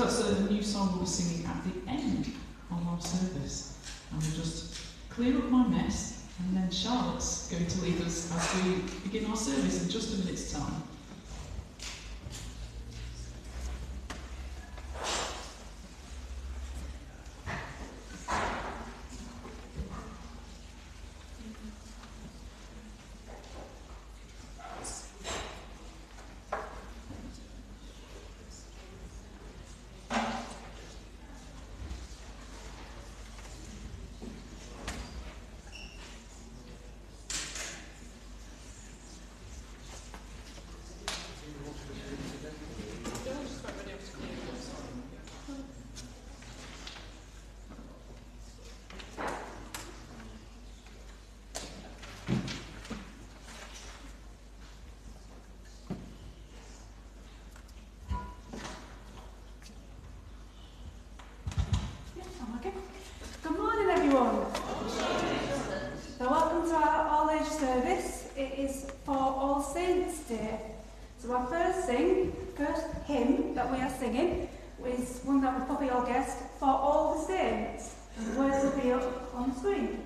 So that's a new song we'll be singing at the end of our service. And we'll just clear up my mess, and then Charlotte's going to lead us as we begin our service in just a minute's time. Good morning, everyone. So welcome to our all-age service. It is for All Saints' Day. So our first hymn that we are singing is one that we probably all guessed, For All the Saints. And the words will be up on the screen.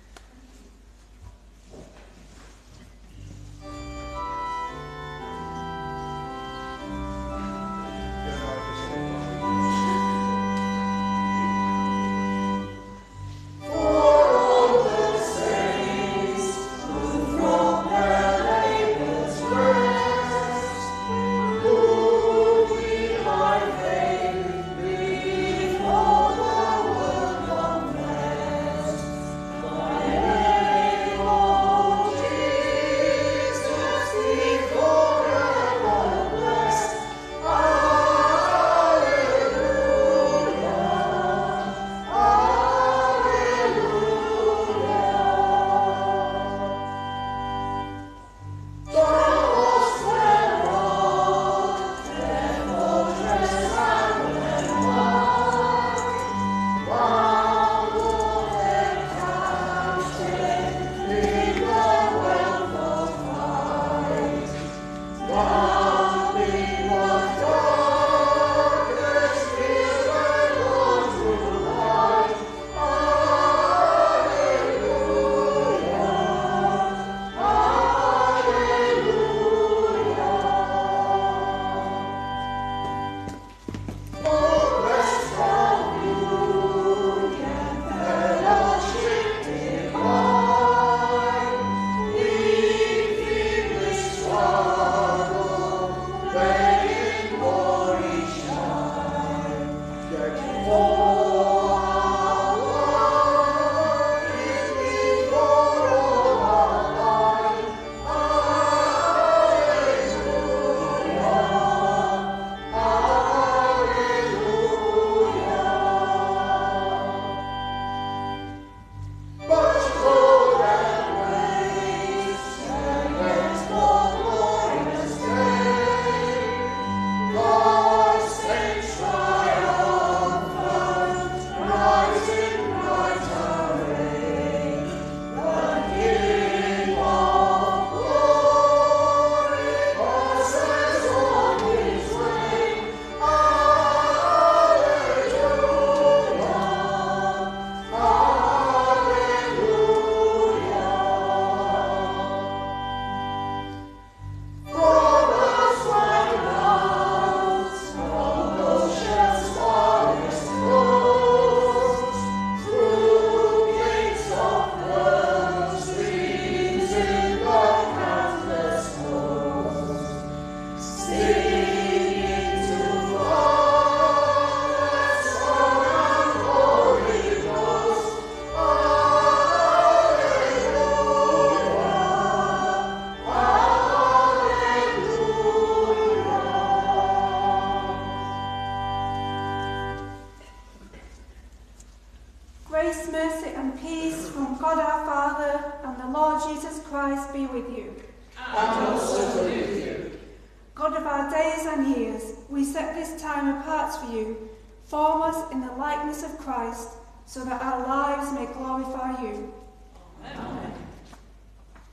Grace, mercy and peace from God our Father and the Lord Jesus Christ be with you. And also with you. God of our days and years, we set this time apart for you. Form us in the likeness of Christ, so that our lives may glorify you. Amen.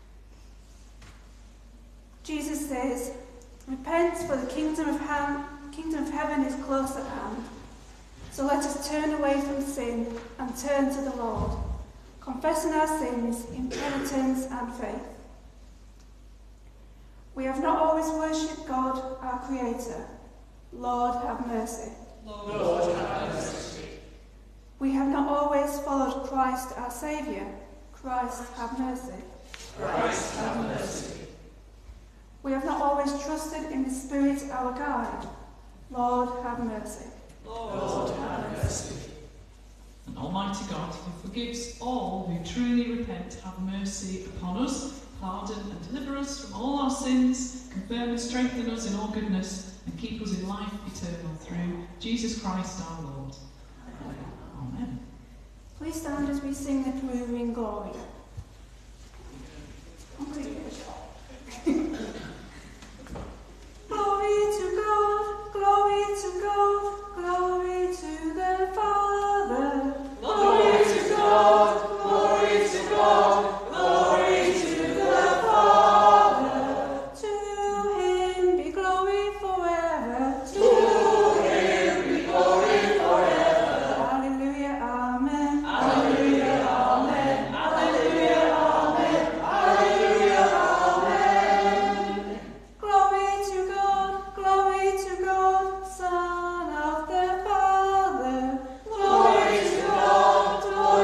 Jesus says, repent, for the kingdom kingdom of heaven is close at hand. So let us turn away from sin and turn to the Lord, confessing our sins in penitence and faith. We have not always worshipped God, our Creator. Lord, have mercy. Lord, have mercy. We have not always followed Christ, our Saviour. Christ, have mercy. Christ, have mercy. We have not always trusted in the Spirit, our guide. Lord, have mercy. Lord, have mercy. And Almighty God, who forgives all who truly repent, have mercy upon us, pardon and deliver us from all our sins, confirm and strengthen us in all goodness, and keep us in life eternal through Jesus Christ our Lord. Amen. Please stand as we sing the Peruvian Glory. Glory to God, glory to God, glory to the Father. Glory to God, glory to God, glory to the Father. To him be glory forever. To him be glory forever. Hallelujah, amen. Alleluia, amen. Alleluia, amen. Alleluia, amen. Glory to God, Son of the Father. Glory to God,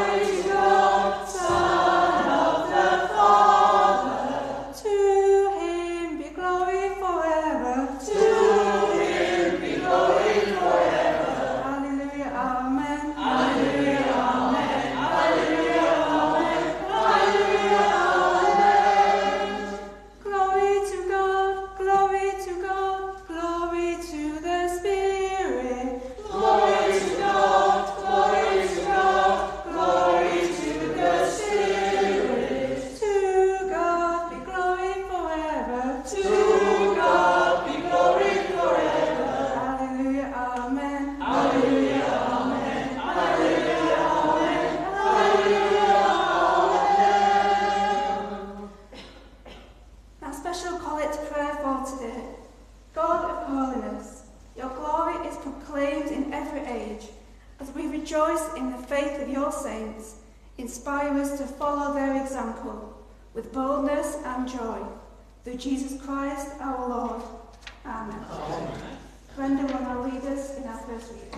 Son of the Father. To him be glory forever. To him be glory forever. Hallelujah, amen. Alleluia, amen. Alleluia, amen. Alleluia, amen. Glory to God, glory to God, glory to the Spirit. Glory to God, glory to God, glory to the Spirit. To God be glory forever. To God be glory forever. Hallelujah, amen. Alleluia, amen. Alleluia, amen. Alleluia, amen. Our special collect prayer for today. God of holiness, your glory is proclaimed in every age. As we rejoice in the faith of your saints, inspire us to follow their example with boldness and joy. Through Jesus Christ our Lord. Amen. Brenda will now lead us in our first reading.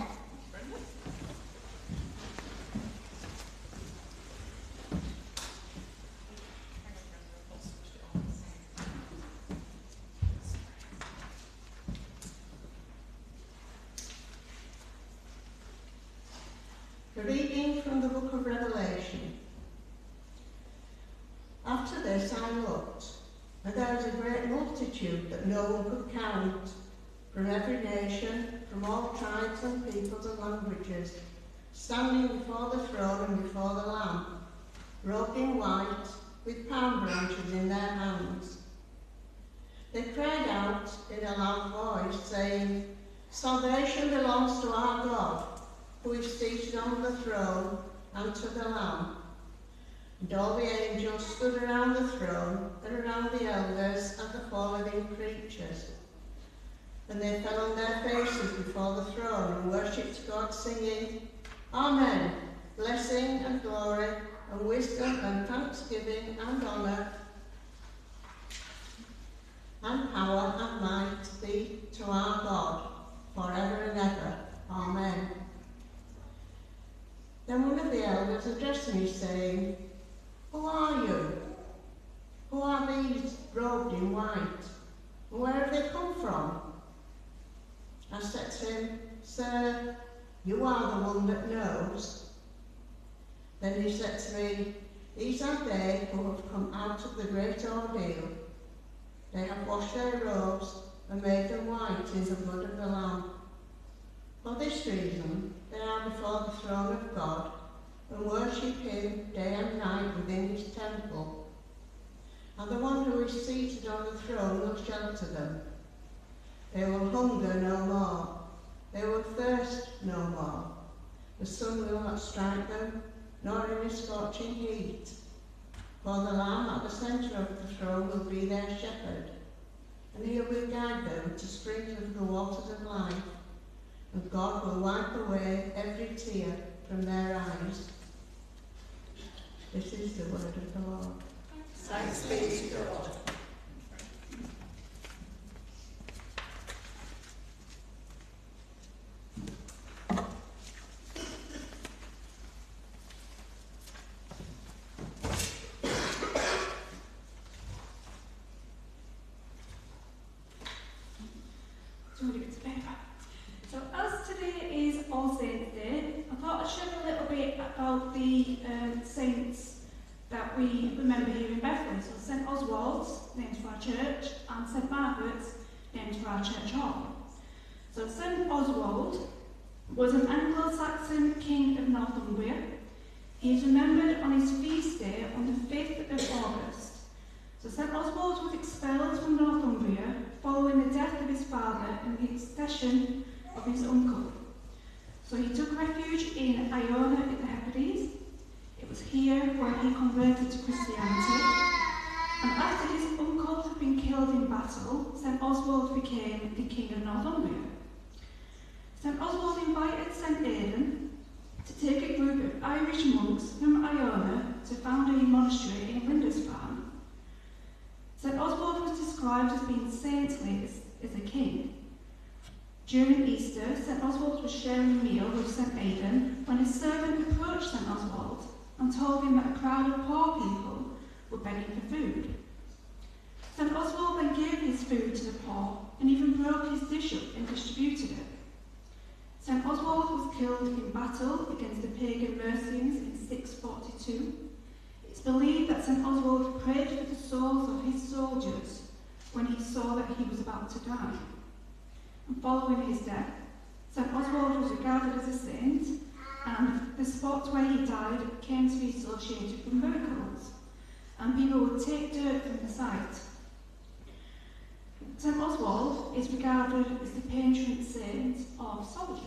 A reading from the book of Revelation. After this I looked, and there was a great multitude that no one could count, from every nation, from all tribes and peoples and languages, standing before the throne and before the Lamb, robed in white, with palm branches in their hands. They cried out in a loud voice, saying, "Salvation belongs to our God, who is seated on the throne, and to the Lamb." And all the angels stood around the throne and around the elders and the four living creatures. And they fell on their faces before the throne and worshipped God, singing, "Amen, blessing and glory and wisdom and thanksgiving and honour and power and might be to our God, forever and ever. Amen." Then one of the elders addressed me, saying, "Who are you? Who are these robed in white? And where have they come from?" I said to him, "Sir, you are the one that knows." Then he said to me, "These are they who have come out of the great ordeal. They have washed their robes and made them white in the blood of the Lamb. For this reason, they are before the throne of God and worship him day and night within his temple. And the one who is seated on the throne will shelter them. They will hunger no more. They will thirst no more. The sun will not strike them, nor any scorching heat. For the Lamb at the centre of the throne will be their shepherd, and he will guide them to springs of the waters of life, and God will wipe away every tear from their eyes. This is the word of the Lord. Thanks be to God. So as today is All Saints Day, I thought I'd share a little bit about the saints that we remember here in Bethlehem. So St Oswald's, named for our church, and St Margaret's, named for our church hall. So St Oswald was an Anglo-Saxon king of Northumbria. He is remembered on his feast day on the 5th of August. So St Oswald was expelled from Northumbria following the death of his father and the accession of his uncle. So he took refuge in Iona in the Hebrides. It was here where he converted to Christianity. And after his uncle had been killed in battle, St Oswald became the king of Northumbria. St Oswald invited St Aidan to take a group of Irish monks from Iona to found a monastery in Lindisfarne. St Oswald was described as being saintly as a king. During Easter, St Oswald was sharing a meal with St Aidan when his servant approached St Oswald and told him that a crowd of poor people were begging for food. St Oswald then gave his food to the poor and even broke his dish up and distributed it. St Oswald was killed in battle against the pagan Mercians in 642. It's believed that St Oswald prayed for the souls of his soldiers when he saw that he was about to die. And following his death, St Oswald was regarded as a saint, and the spot where he died came to be associated with miracles, and people would take dirt from the site. St Oswald is regarded as the patron saint of soldiers.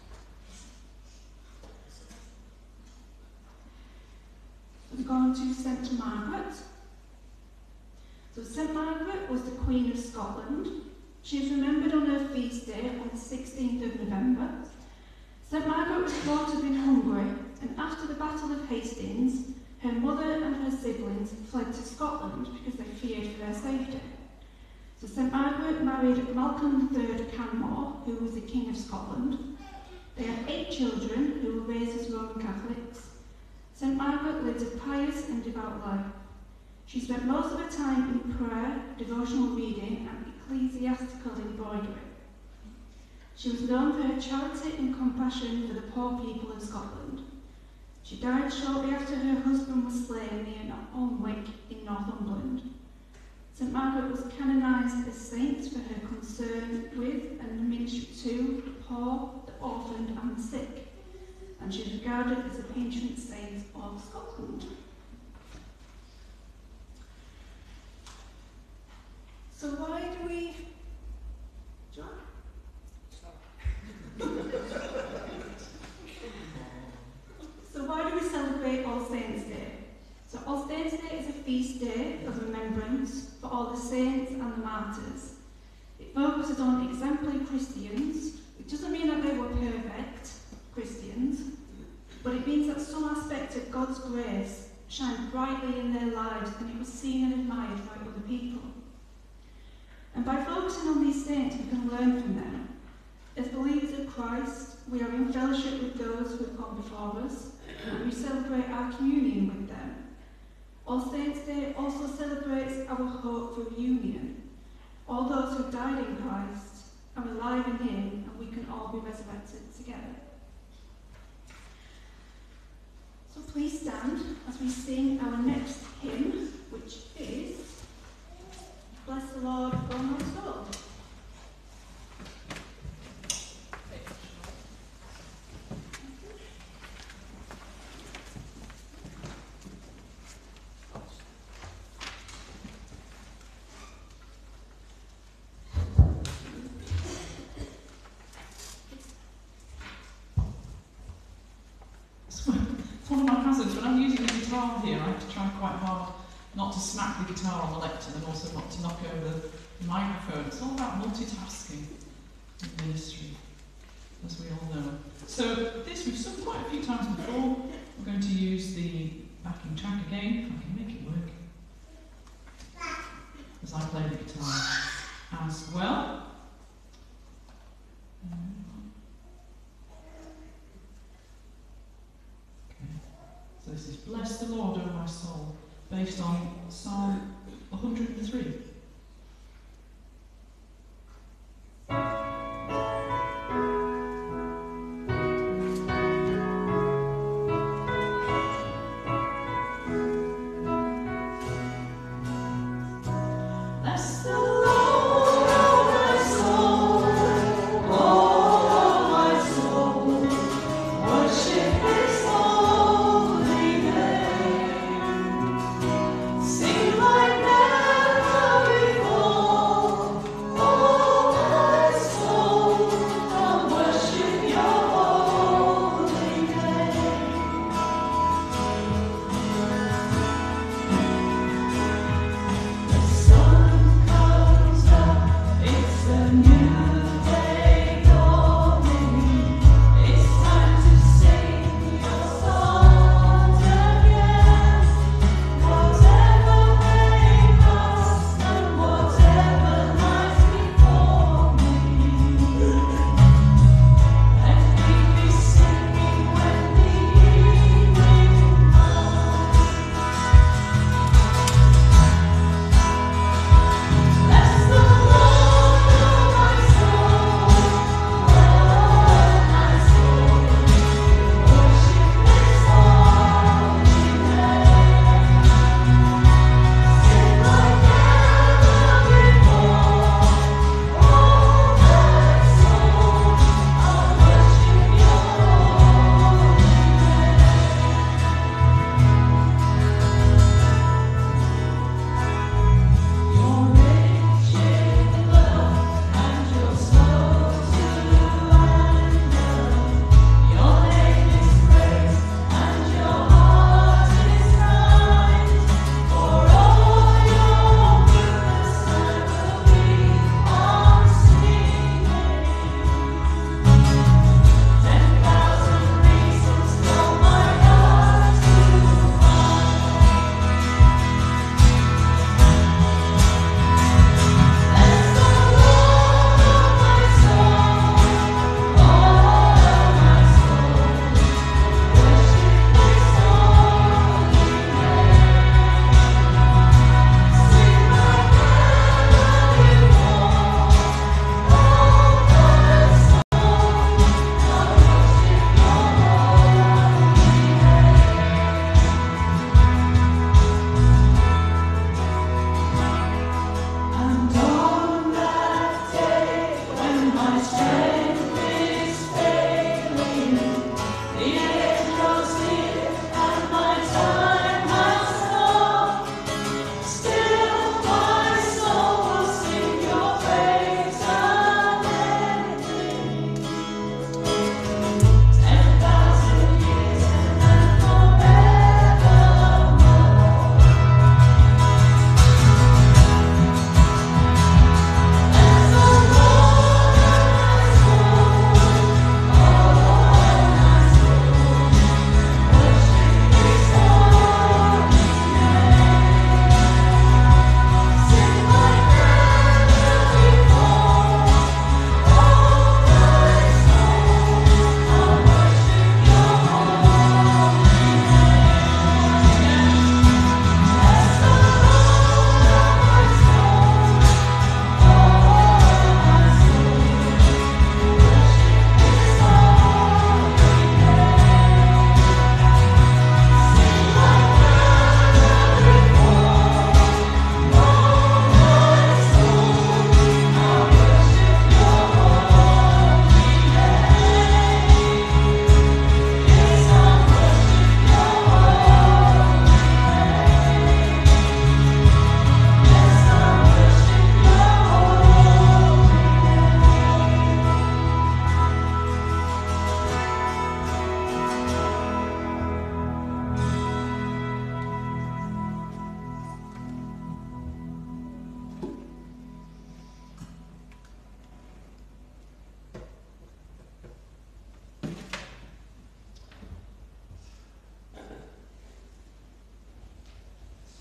We've gone to St Margaret. So St Margaret was the Queen of Scotland. She is remembered on her feast day on the 16th of November. St Margaret was brought up in Hungary, and after the Battle of Hastings, her mother and her siblings fled to Scotland because they feared for their safety. So St Margaret married Malcolm III Canmore, who was the King of Scotland. They had 8 children who were raised as Roman Catholics. St Margaret lived a pious and devout life. She spent most of her time in prayer, devotional reading, and ecclesiastical embroidery. She was known for her charity and compassion for the poor people of Scotland. She died shortly after her husband was slain near Alnwick in Northumberland. St Margaret was canonised as saint for her concern with and the ministry to the poor, the orphaned and the sick, and she is regarded as a patron saint of Scotland. So why do we... John? So why do we celebrate All Saints' Day? So All Saints' Day is a feast day of remembrance for all the saints and the martyrs. It focuses on exemplary Christians. It doesn't mean that they were perfect Christians, but it means that some aspect of God's grace shined brightly in their lives and it was seen and admired by other people. And by focusing on these saints, we can learn from them. As believers of Christ, we are in fellowship with those who have gone before us, and we celebrate our communion with them. All Saints' Day also celebrates our hope for reunion. All those who died in Christ are alive in Him, and we can all be resurrected together. So please stand as we sing our next hymn, which is Bless the Lord, O my soul. One of my hazards, when I'm using the guitar here, I have to try quite hard not to smack the guitar on the lectern and also not to knock over the microphone. It's all about multitasking in ministry, as we all know. So this we've sung quite a few times before. We're going to use the backing track again, if I can make it work, as I play the guitar as well. Okay. So this is Bless the Lord, O my soul, based on Psalm 103. Sing like never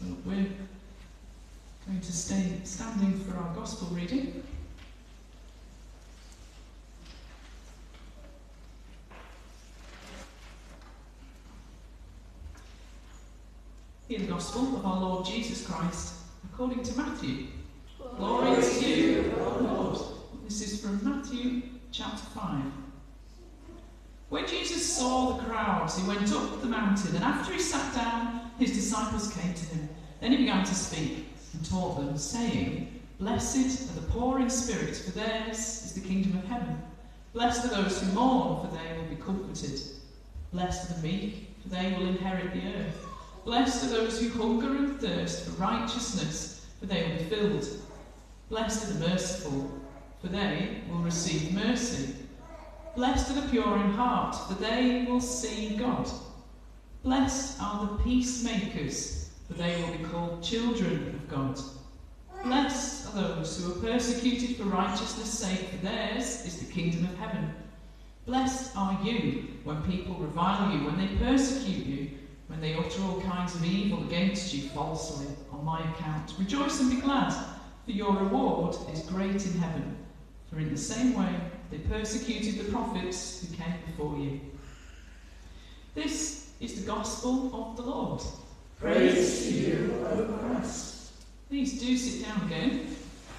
So we're going to stay standing for our Gospel reading. Hear the Gospel of our Lord Jesus Christ according to Matthew. Glory to you, O Lord. This is from Matthew chapter 5. When Jesus saw the crowds, he went up the mountain, and after he sat down, his disciples came to him. Then he began to speak and taught them, saying, Blessed are the poor in spirit, for theirs is the kingdom of heaven. Blessed are those who mourn, for they will be comforted. Blessed are the meek, for they will inherit the earth. Blessed are those who hunger and thirst for righteousness, for they will be filled. Blessed are the merciful, for they will receive mercy. Blessed are the pure in heart, for they will see God. Blessed are the peacemakers, for they will be called children of God. Blessed are those who are persecuted for righteousness' sake, for theirs is the kingdom of heaven. Blessed are you when people revile you, when they persecute you, when they utter all kinds of evil against you falsely on my account. Rejoice and be glad, for your reward is great in heaven. For in the same way they persecuted the prophets who came before you. This is the gospel of the Lord. Praise to you, O Christ. Please do sit down again.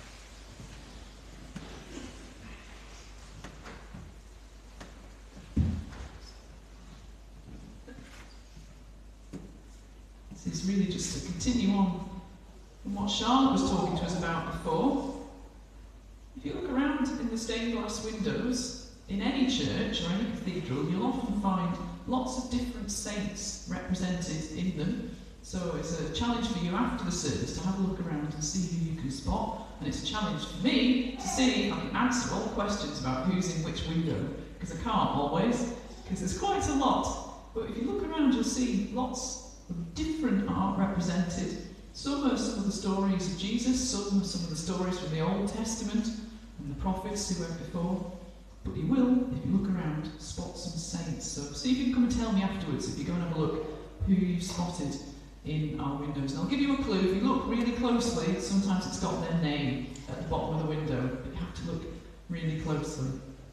This is really just to continue on from what Charlotte was talking to us about before. If you look around in the stained glass windows in any church or any cathedral, you'll often find lots of different saints represented in them. So it's a challenge for you after the service to have a look around and see who you can spot. And it's a challenge for me to see if I can answer all the questions about who's in which window, because I can't always, because there's quite a lot. But if you look around, you'll see lots of different art represented. Some are some of the stories of Jesus, some are some of the stories from the Old Testament and the prophets who went before. But you will, if you look around, spot some saints. So see if you can come and tell me afterwards, if you go and have a look, who you've spotted in our windows. And I'll give you a clue. If you look really closely, sometimes it's got their name at the bottom of the window, but you have to look really closely.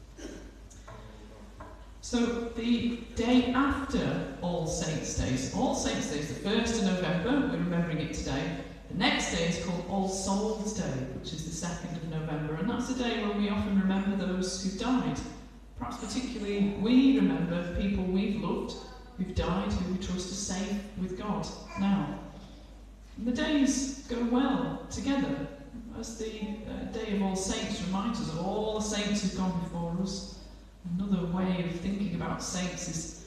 So the day after All Saints' Day, All Saints' Day is the 1st of November, we're remembering it today. The next day is called All Souls' Day, which is the 2nd of November, and that's a day when we often remember those who died. Perhaps particularly we remember people we've loved, who've died, who we trust are safe with God now. And the days go well together, as the Day of All Saints reminds us of all the saints who've gone before us. Another way of thinking about saints is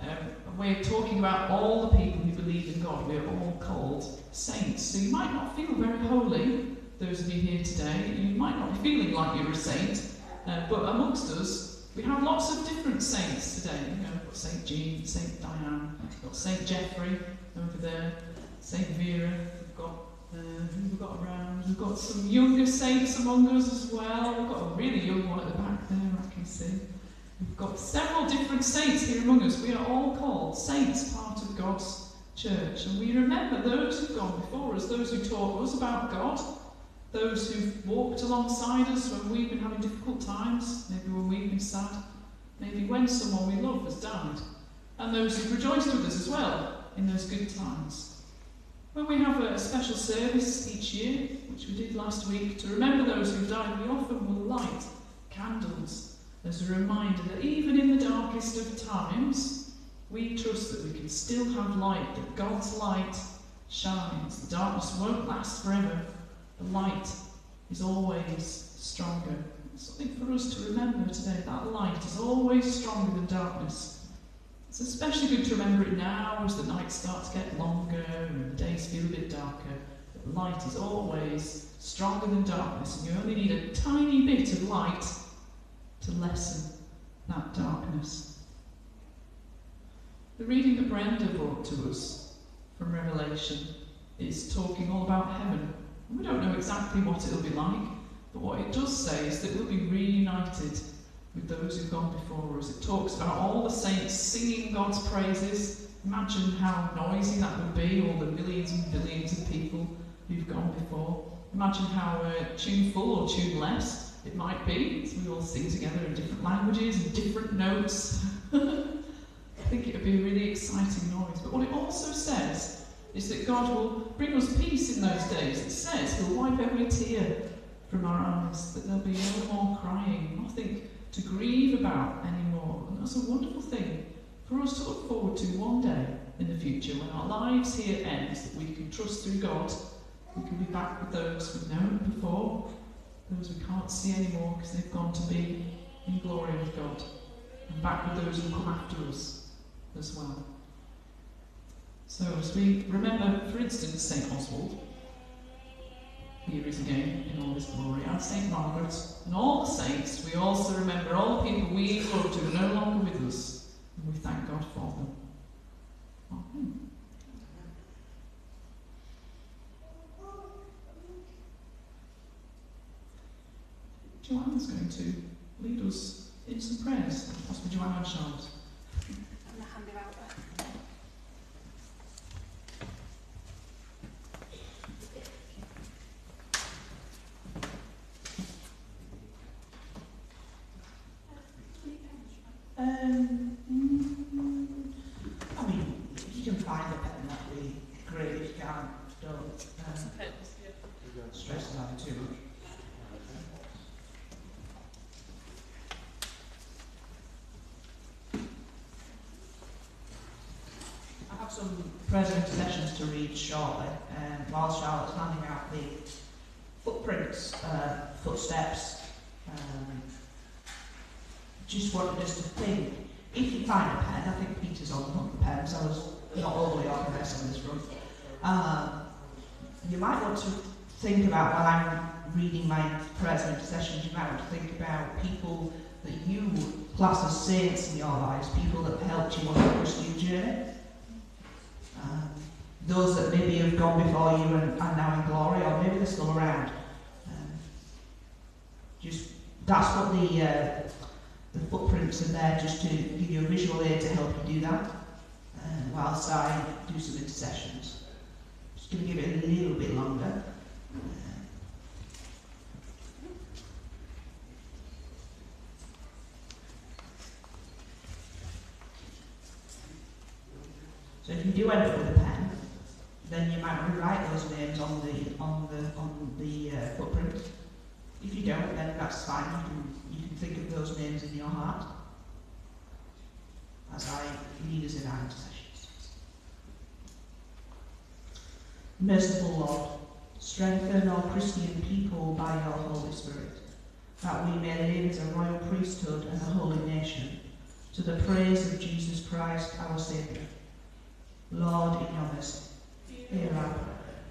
a way of talking about all the people who believe in God. We are all called saints. So you might not feel very holy, those of you here today. You might not be feeling like you're a saint, but amongst us, we have lots of different saints today. You know, we've got St. Jean, St. Diane, we've got St. Geoffrey over there, St. Vera, who we've got around. We've got some younger saints among us as well. We've got a really young one at the back there, I can see. We've got several different saints here among us. We are all called saints, part of God's church. And we remember those who've gone before us, those who taught us about God, those who've walked alongside us when we've been having difficult times, maybe when we've been sad, maybe when someone we love has died, and those who've rejoiced with us as well in those good times. When we have a special service each year, which we did last week, to remember those who've died, we often will light candles as a reminder that even in the darkest of times, we trust that we can still have light, that God's light shines. The darkness won't last forever. The light is always stronger. It's something for us to remember today. That light is always stronger than darkness. It's especially good to remember it now as the nights start to get longer and the days feel a bit darker. But light is always stronger than darkness, and you only need a tiny bit of light to lessen that darkness. The reading that Brenda brought to us from Revelation is talking all about heaven. We don't know exactly what it'll be like, but what it does say is that we'll be reunited with those who've gone before us. It talks about all the saints singing God's praises Imagine how noisy that would be, all the millions and billions of people who've gone before. Imagine how tuneful or tuneless it might be, as we all sing together in different languages and different notes. I think it would be a really exciting noise. But what it also says is that God will bring us peace in those days. It says He'll wipe every tear from our eyes, that there'll be no more crying, nothing to grieve about anymore. And that's a wonderful thing for us to look forward to one day in the future, when our lives here end, that we can trust through God. We can be back with those we've known before, those we can't see anymore because they've gone to be in glory with God, and back with those who come after us as well. So as we remember, for instance, St. Oswald, here he is again in all his glory, and St. Margaret, and all the saints, we also remember all the people we loved who are no longer with us, and we thank God for them. Amen. Joanne's going to lead us in some prayers. Pastor Joanne and Charlotte. I'm going to hand it out there. I mean, if you can find a pen, that'd be great. If you can't, don't stress about it too much. I have some present sessions to read shortly, and while Charlotte's handing out the footprints, footsteps, just wanted us to think, if you find a pen, I think Peter's on the hunt for pens, I was not overly organised on this front, you might want to think about, while I'm reading my present sessions, you might want to think about people that you class as saints in your lives, people that helped you on your Christian journey. Those that maybe have gone before you and are now in glory, or maybe they're still around. That's what the footprints are there, just to give you a visual aid to help you do that, whilst I do some intercessions. Just going to give it a little bit longer. So if you do end up with a pen, then you might rewrite those names on the footprint. If you don't, then that's fine. You can think of those names in your heart as I lead us in our intercessions. Merciful Lord, strengthen our Christian people by your Holy Spirit, that we may live as a royal priesthood and a holy nation, to the praise of Jesus Christ our Saviour. Lord, in your mercy, hear our prayer.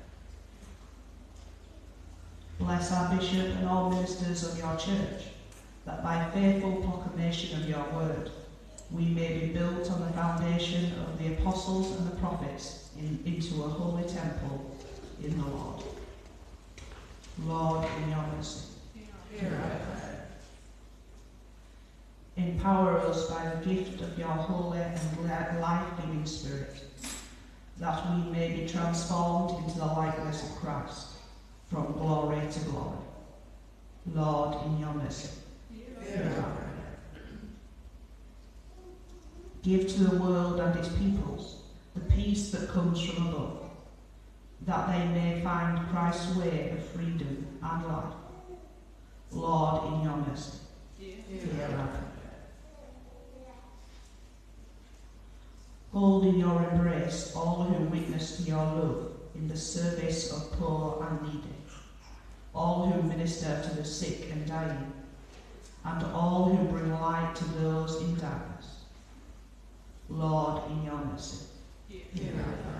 Bless our bishop and all ministers of your church, that by faithful proclamation of your word, we may be built on the foundation of the apostles and the prophets into a holy temple in the Lord. Lord, in your mercy, hear our prayer. Empower us by the gift of your holy and life-giving Spirit, that we may be transformed into the likeness of Christ, from glory to glory. Lord, in your mercy, hear our prayer. Give to the world and its peoples the peace that comes from above, that they may find Christ's way of freedom and life. Lord, in your mercy, hear our prayer. Hold in your embrace all who witness to your love in the service of poor and needy, all who minister to the sick and dying, and all who bring light to those in darkness. Lord, in your mercy, hear our prayer.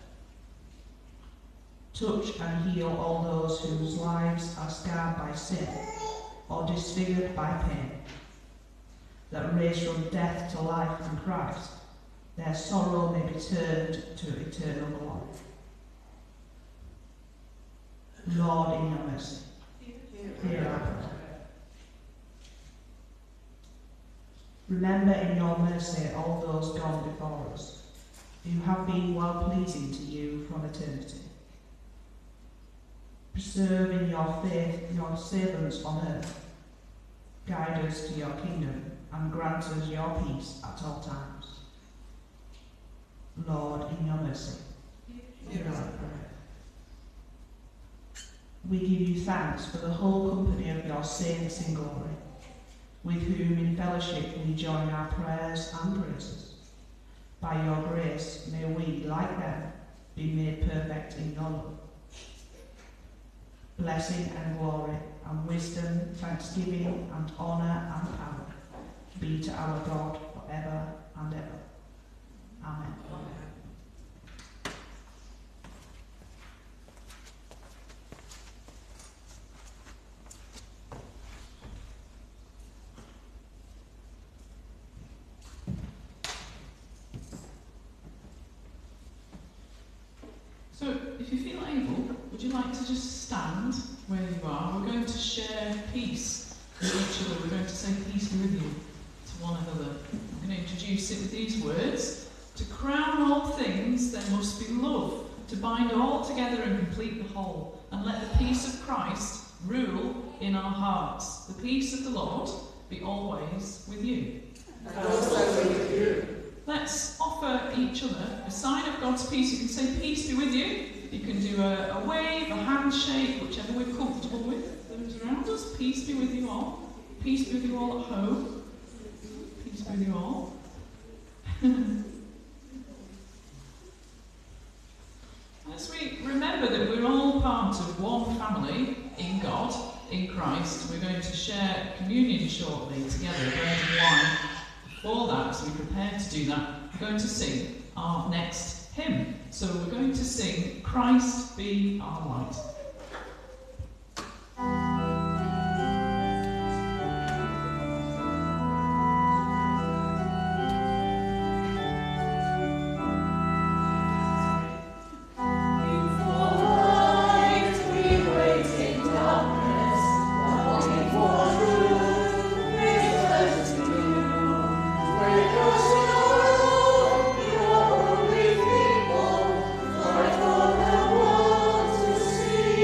Touch and heal all those whose lives are scarred by sin or disfigured by pain, that raised from death to life in Christ, their sorrow may be turned to eternal glory. Lord, in your mercy, hear our prayer. Remember in your mercy all those gone before us, who have been well-pleasing to you from eternity. Preserve in your faith your servants on earth. Guide us to your kingdom and grant us your peace at all times. Lord, in your mercy, hear our prayer. We give you thanks for the whole company of your saints in glory, with whom in fellowship we join our prayers and praises. By your grace may we, like them, be made perfect in your love. Blessing and glory and wisdom, thanksgiving and honour and power be to our God forever and ever. Amen. So, if you feel able, would you like to just stand where you are? We're going to share peace with each other. We're going to say peace be with you to one another. I'm going to introduce it with these words. To crown all things, there must be love, to bind all together and complete the whole. And let the peace of Christ rule in our hearts. The peace of the Lord be always with you. And also with you. Let's offer each other a sign of God's peace. You can say peace be with you. You can do a wave, a handshake, whichever we're comfortable with. Those around us, peace be with you all. Peace be with you all at home. Peace be with you all. As we remember that we're all part of one family in God, in Christ, we're going to share communion shortly together, bread and wine. Before that, as we prepare to do that, we're going to sing our next hymn. So we're going to sing Christ Be Our Light. See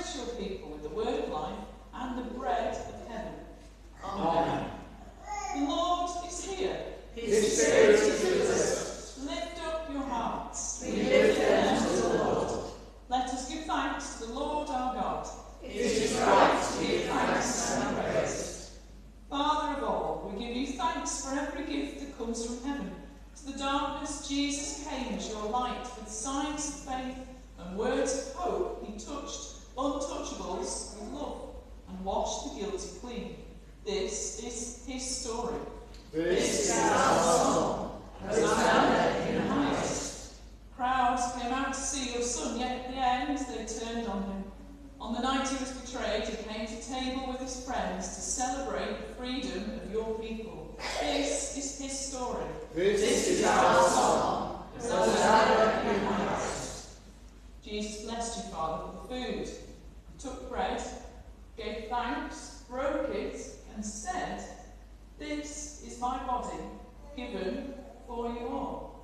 refresh your people with the word of life and the bread of heaven. Amen. The Lord is here. His Spirit is with us. Lift up your hearts. We lift them to the Lord. Let us give thanks to the Lord our God. It is right to give thanks and praise. Father of all, we give you thanks for every gift that comes from heaven. To the darkness, Jesus came as your light with signs of faith and words of hope. He touched untouchables with love and washed the guilty clean. This is his story. This is our song. Hosanna in the highest. Crowds came out to see your son, yet at the end they turned on him. On the night he was betrayed, he came to table with his friends to celebrate the freedom of your people. This is his story. This is our song. Hosanna in the highest. Jesus blessed you, Father, for the food. He took bread, gave thanks, broke it, and said, "This is my body, given for you all."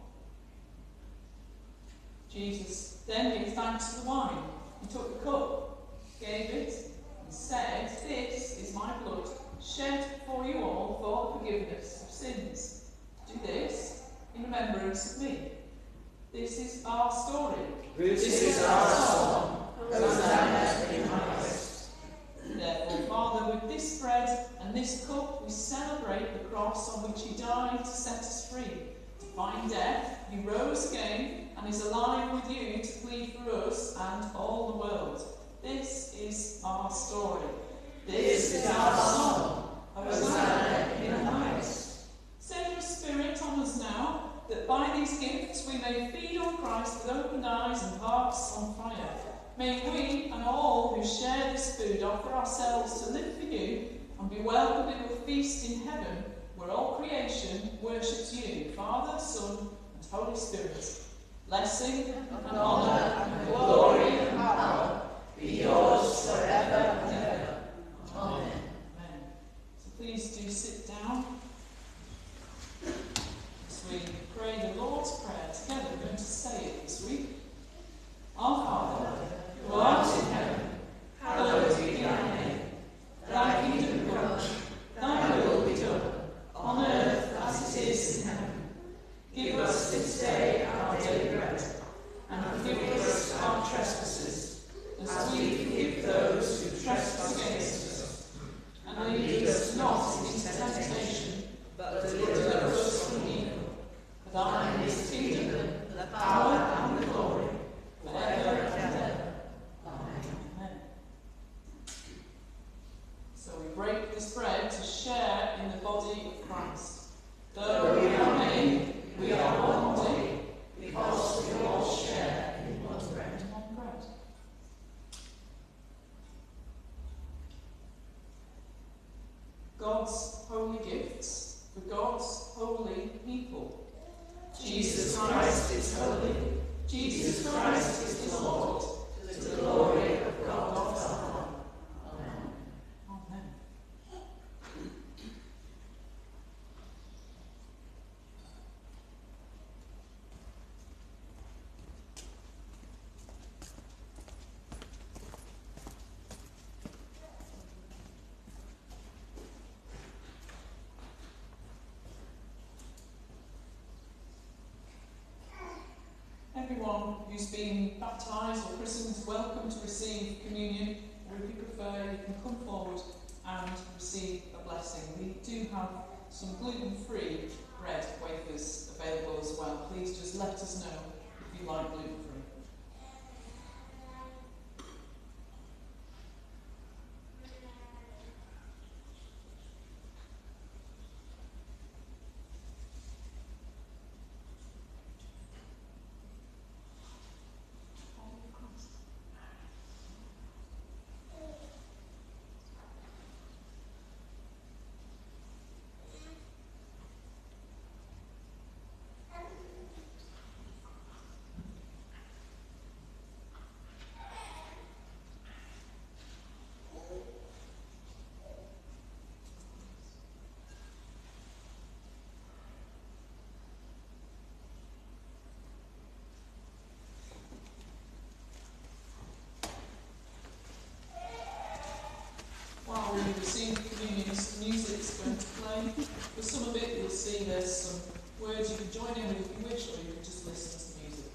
Jesus then gave thanks to the wine. He took the cup, gave it, and said, "This is my blood, shed for you all for the forgiveness of sins. Do this in remembrance of me." This is our story. This is our song. Hosanna in the highest. Therefore, Father, with this bread and this cup, we celebrate the cross on which he died to set us free. Defying death, he rose again and is alive with you to plead for us and all the world. This is our story. This is our song. Hosanna in the highest. Send your Spirit on us now, that by these gifts we may feed on Christ with open eyes and hearts on fire. May we and all who share this food offer ourselves to live for you and be welcomed in the feast in heaven, where all creation worships you, Father, Son, and Holy Spirit. Blessing and honour and glory and power be yours forever and ever. Amen. Amen. So please do sit down as we pray the Lord's Prayer together. We're going to say it this week. Our Father, who art in heaven, hallowed be thy name. Thy kingdom come, thy will be done, on earth as it is in heaven. Give us this day our daily bread, and forgive us our trespasses, as we forgive those who trespass against us. And lead us not into temptation, but deliver us from evil. For thine is the kingdom, the power, and the glory, forever and ever. Amen. So we break this bread to share in the body of Christ. Though we are many, we are one body, because we all share in one bread. God's holy gifts for God's holy people. Jesus Christ is holy. Jesus Christ is the Lord, to the glory of God the Father. Amen. Amen. Everyone who's been baptised or christened is welcome to receive communion, or if you prefer, you can come forward and receive a blessing. We do have some gluten-free bread wafers available as well. Please just let us know if you like gluten-free. join in with if you wish, or you can just listen to the music.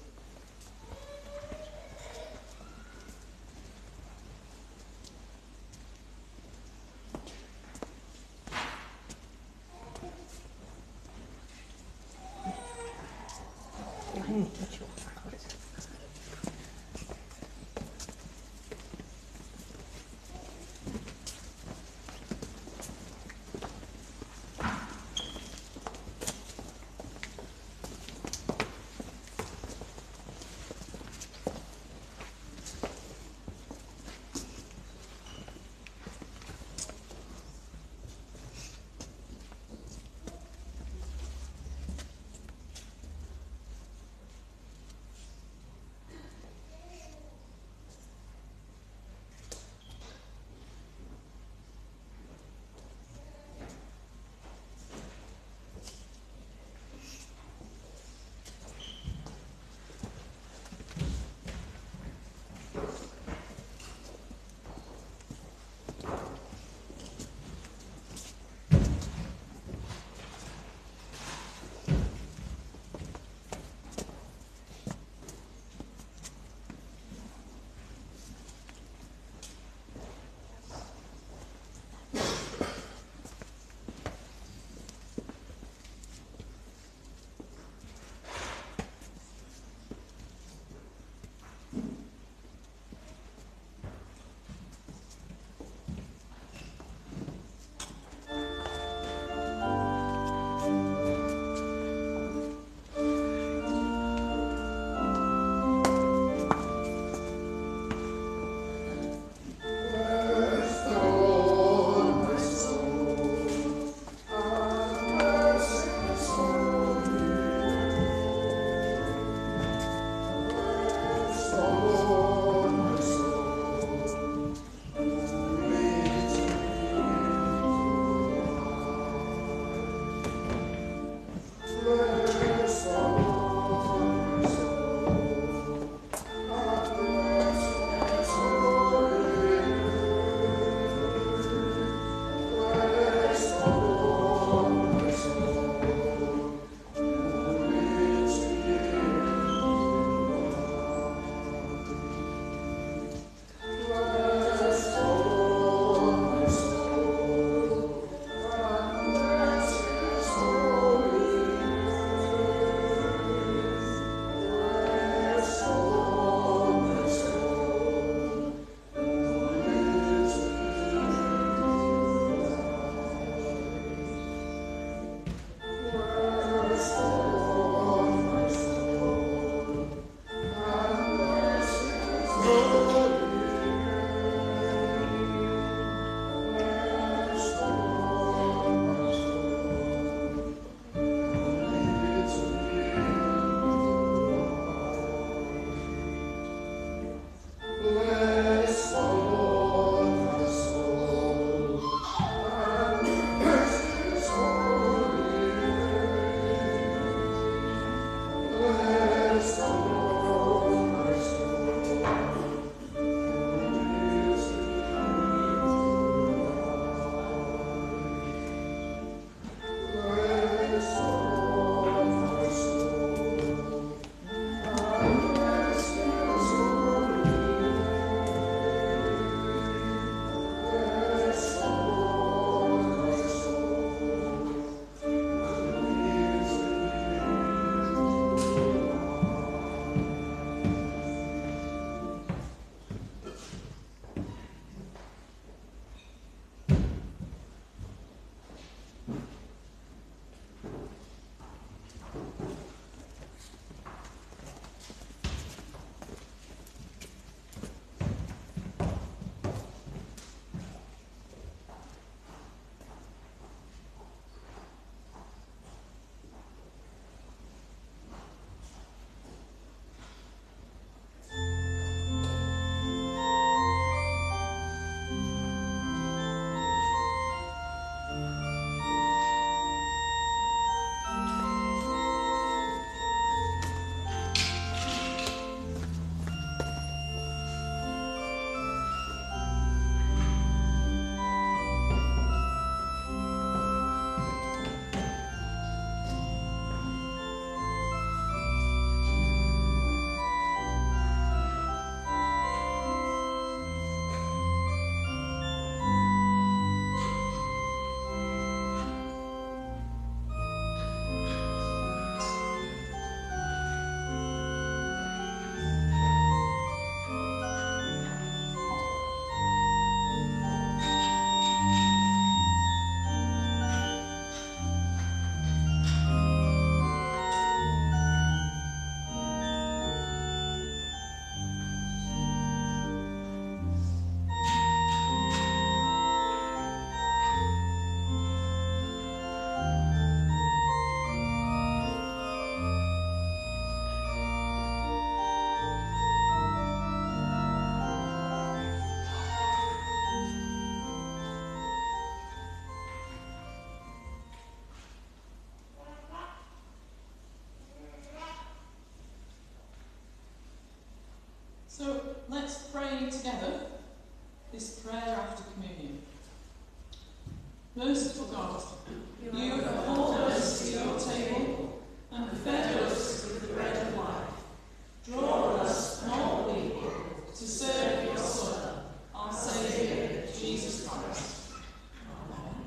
So let's pray together this prayer after communion. Merciful God, you have called us to your table and fed us with the bread of life. Draw us not weak to serve your Son, our Saviour, Jesus Christ. Amen.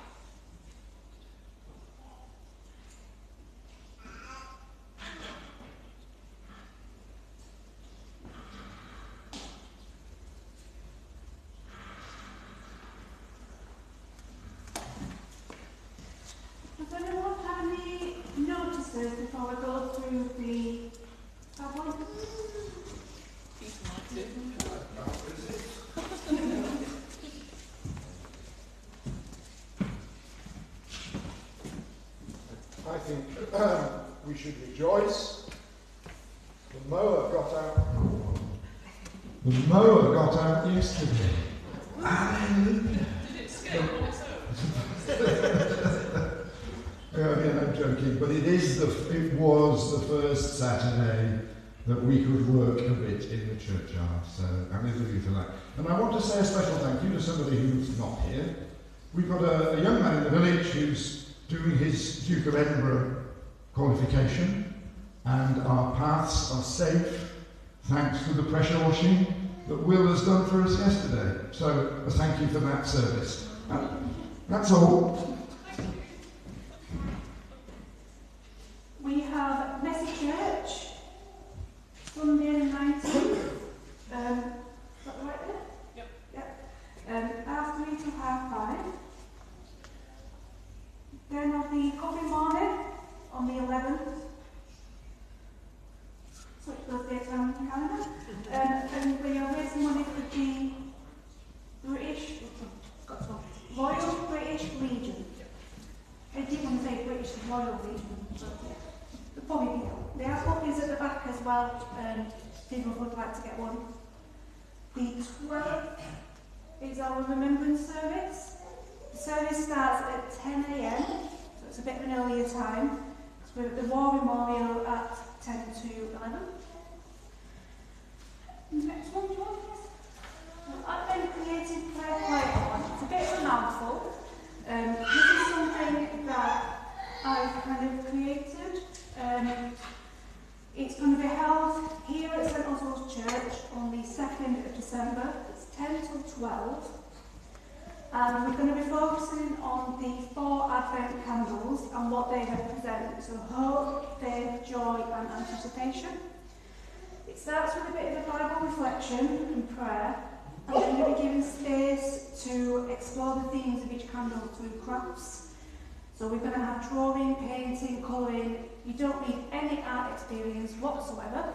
Does anyone have any notices before we go through the PowerPoint? I think we should rejoice. The mower got out. The mower got out yesterday. Hallelujah. Did it escape on its Again, I'm joking, but it was the first Saturday that we could work a bit in the churchyard. So hallelujah for that. And I want to say a special thank you to somebody who's not here. We've got a young man in the village who's doing his Duke of Edinburgh qualification, and our paths are safe thanks to the pressure washing that Will has done for us yesterday. So a thank you for that service. That's all. We have Messy Church, Sunday the 19th. Is that right there? Yep. Yep. 3:30 to 5:30. Then on the coffee morning on the 11th. Switch those dates around in the calendar. And we are raising money for the Royal British Legion. I didn't want to say British Royal Legion, but yeah. The Bobby Peel. They have copies at the back as well, and people would like to get one. The 12th is our remembrance service. The service starts at 10 a.m, so it's a bit of an earlier time. So we're at the War Memorial at 10 to 11. Next one, John, please. Advent Creative Prayer Quiet. It's a bit of a mouthful. This is something that I've kind of created. It's going to be held here at St Oswald's Church on the 2nd of December. It's 10 till 12. And we're going to be focusing on the 4 Advent candles and what they represent. So hope, faith, joy and anticipation. It starts with a bit of a Bible reflection and prayer. And then we'll be given space to explore the themes of each candle through crafts. So we're going to have drawing, painting, colouring. You don't need any art experience whatsoever.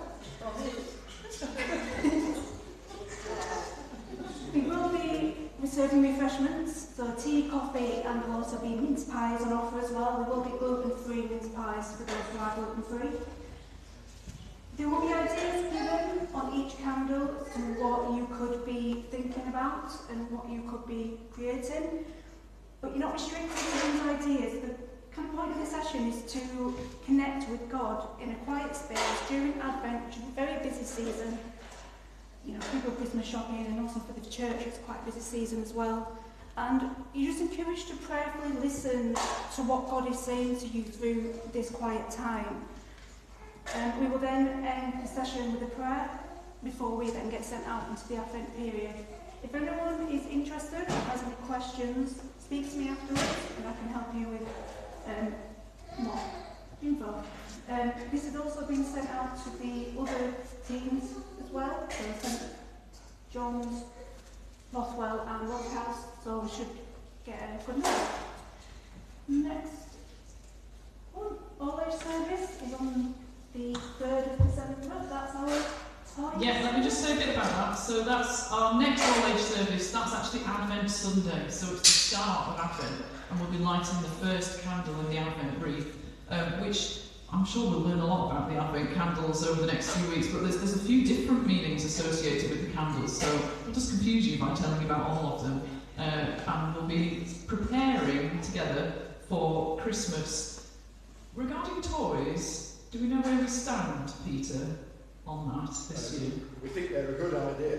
We will be serving refreshments, so tea, coffee, and there'll also be mince pies on offer as well. There will be gluten-free mince pies for those who are gluten-free. There will be ideas given on each candle as to what you could be thinking about and what you could be creating. But you're not restricted to these ideas. The kind of point of this session is to connect with God in a quiet space during Advent, which is a very busy season. You know, people Christmas shopping, and also for the church, it's quite a busy season as well. And you're just encouraged to prayerfully listen to what God is saying to you through this quiet time. We will then end the session with a prayer before we then get sent out into the Advent period. If anyone is interested or has any questions, speak to me afterwards and I can help you with more info. This has also been sent out to the other teams as well, so St John's, Rothwell and Roadhouse, so we should get a good number. Next one, all-age service is on the 3rd of December. That's our time. Yeah, let me just say a bit about that. So that's our next all-age service. That's actually Advent Sunday, so it's the start of Advent, and we'll be lighting the first candle in the Advent wreath, which I'm sure we'll learn a lot about the Advent candles over the next few weeks, but there's a few different meanings associated with the candles, so I'll just confuse you by telling you about all of them. And we'll be preparing together for Christmas. Regarding toys, do we know where we stand, Peter, on that this year? we think they're a good idea.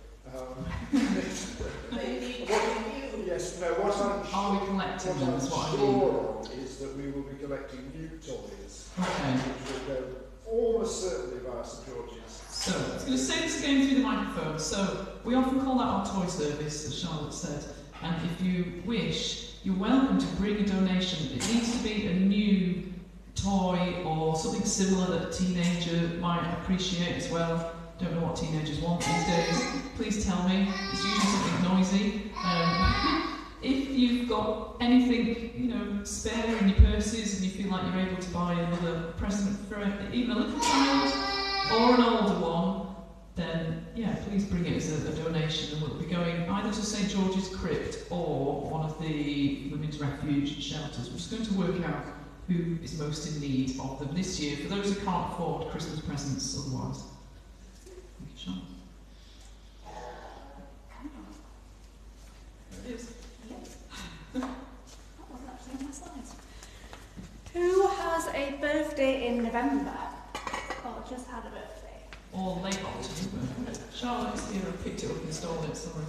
Yes, no, what Are we collecting them? That's what I mean. sure of is that we will be collecting new toys, Okay. which will go almost certainly via St George's. So, I was going to say this again through the microphone. So, we often call that our toy service, as Charlotte said. And if you wish, you're welcome to bring a donation. It needs to be a new toy or something similar that a teenager might appreciate as well. Don't know what teenagers want these days. Please tell me. It's usually something noisy. If you've got anything, spare in your purses and you feel like you're able to buy another present for even a little child or an older one, then please bring it as a donation, and we'll be going either to St George's Crypt or one of the Women's Refuge shelters. We're just going to work out who is most in need of them this year, for those who can't afford Christmas presents otherwise. Thank you, Sean. There it is. That wasn't actually on my slides. Who has a birthday in November? Or just had a birthday? Or late October. Charlotte's here, I picked it up and installed it, sorry.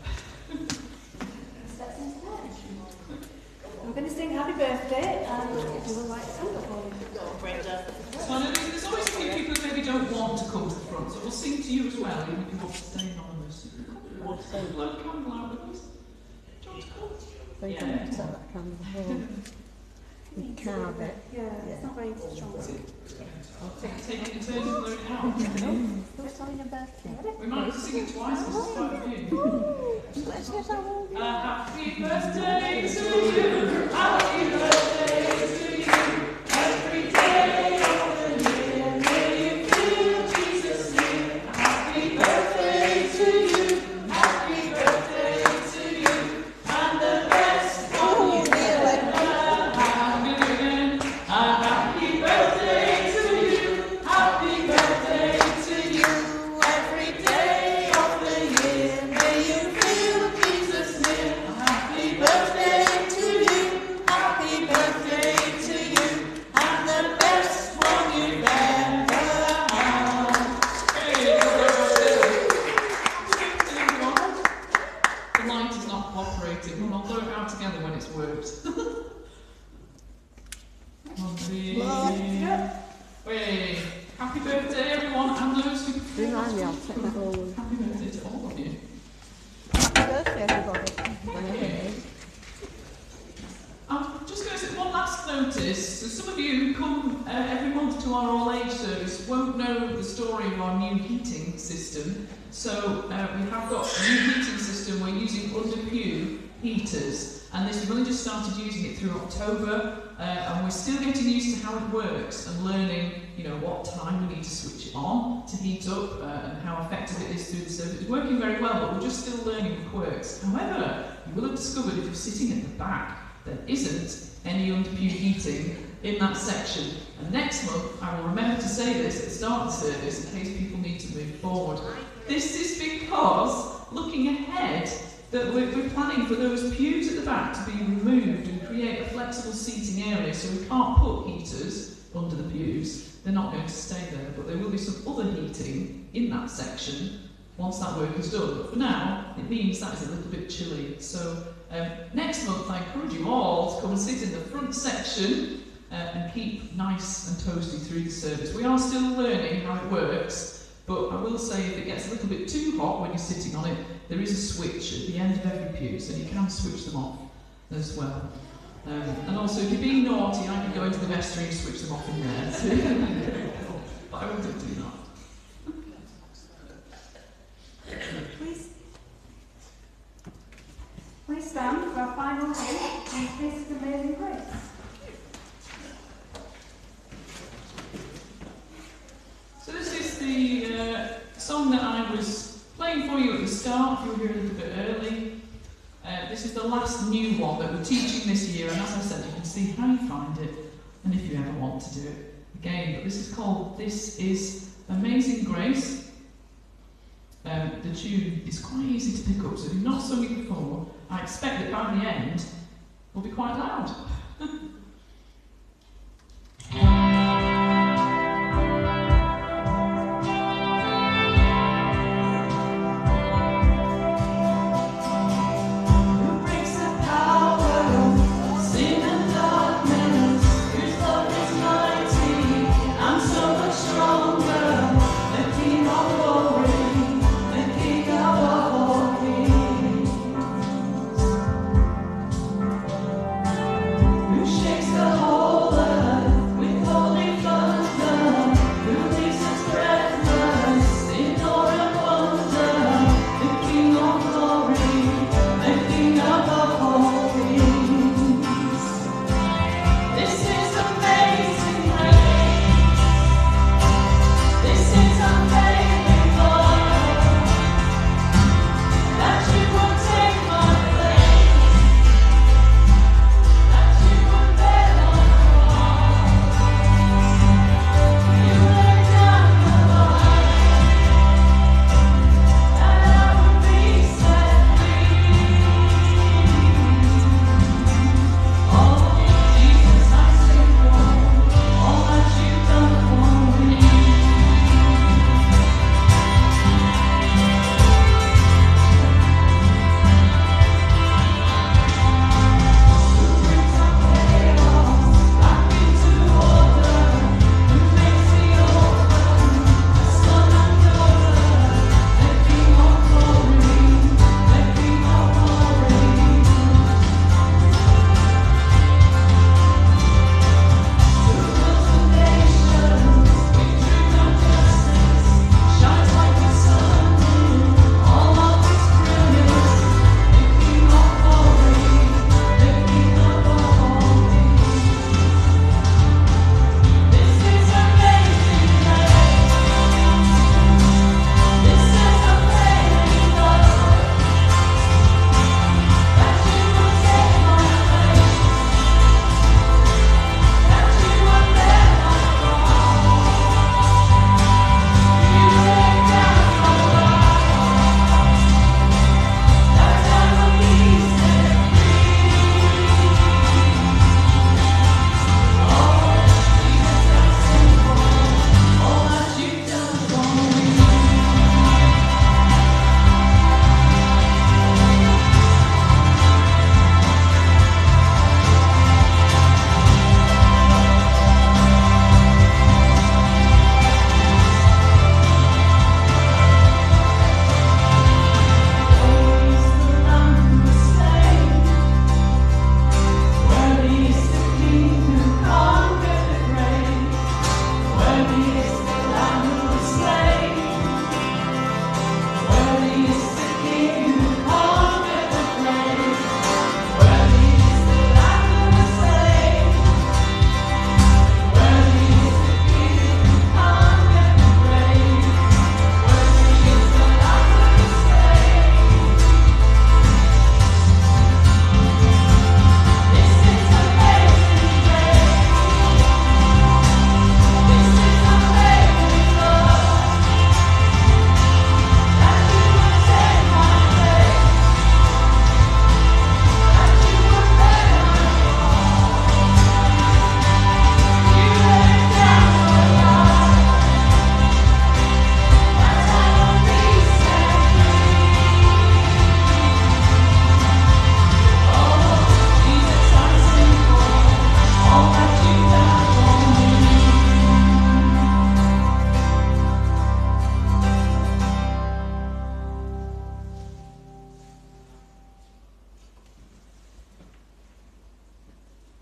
Steps into that. I'm going to sing happy birthday and you will like to sing it for you. So I know there's always a few people who maybe don't want to come to the front, so we'll sing to you as well, even if you want to stay anonymous. You want to blow a candle out with us? Do you want to come? They don't set that candle home. We carve it. Yeah, it's not very strong. Take it in turns and blow it out. Who's having a birthday? We might have to sing it twice, because it's quite a few. Let's get our own. Happy birthday to you, happy birthday to you, every day of the year, may you feel Jesus near. Happy birthday to you, happy birthday to you, and the best one you ever had. I'm going to do it again. Happy birthday to you, happy birthday to you, every day of the year, may you feel Jesus near. Happy birthday to you, happy birthday to you, and the best one you've ever had. Hey, the light is not cooperating. We'll throw it out together when it's worked. Hey, happy birthday everyone, and those who Remind me, I'll take that all. happy birthday to all of you. Happy birthday, everybody. Whenever it is. I'm just going to say one last notice. So some of you who come every month to our all-age service won't know the story of our new heating system. So we have got a new heating system. We're using under-pew heaters, and we've only just started using it through October, and we're still getting used to how it works and learning, what time we need to switch it on to heat up and how effective it is through the service. It's working very well, but we're just still learning the quirks. However, you will have discovered if you're sitting at the back, there isn't any under-pew heating in that section. And next month, I will remember to say this at the start of the service in case people need to move forward. This is because, looking ahead, that we're planning for those pews at the back to be removed and create a flexible seating area, so we can't put heaters under the pews. They're not going to stay there, but there will be some other heating in that section once that work is done. But for now, it means that is a little bit chilly. So next month, I encourage you all to come and sit in the front section and keep nice and toasty through the service. We are still learning how it works, but I will say if it gets a little bit too hot when you're sitting on it, there is a switch at the end of every pew, so you can switch them off as well. And also, if you're being naughty, I can go into the vestry and switch them off in there. But I won't do that. Please stand for our final hymn, This is Amazing Grace. So this is the song that I was playing for you at the start, if you were here a little bit early. This is the last new one that we're teaching this year, and as I said, you can see how you find it, and if you ever want to do it again. But this is called This is Amazing Grace. The tune is quite easy to pick up, so if you've not sung it before, I expect that by the end, it will be quite loud.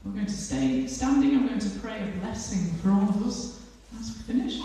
We're going to stay standing. I'm going to pray a blessing for all of us as we finish.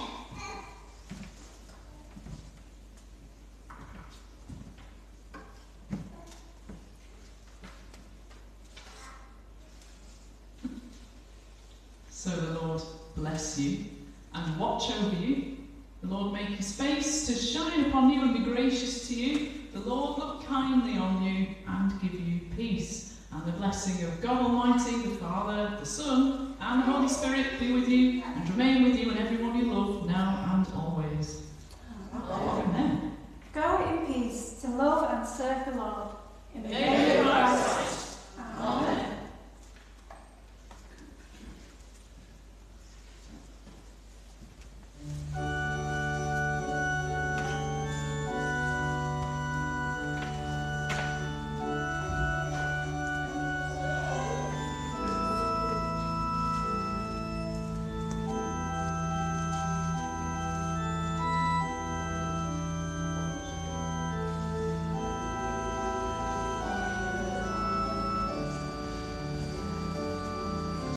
So the Lord bless you and watch over you. The Lord make his face to shine upon you and be gracious to you. The Lord look kindly on you and give you peace. And the blessing of God Almighty, the Father, the Son, and the Holy Spirit be with you and remain with you and everyone you love, now and always. Amen. Go in peace to love and serve the Lord. In the name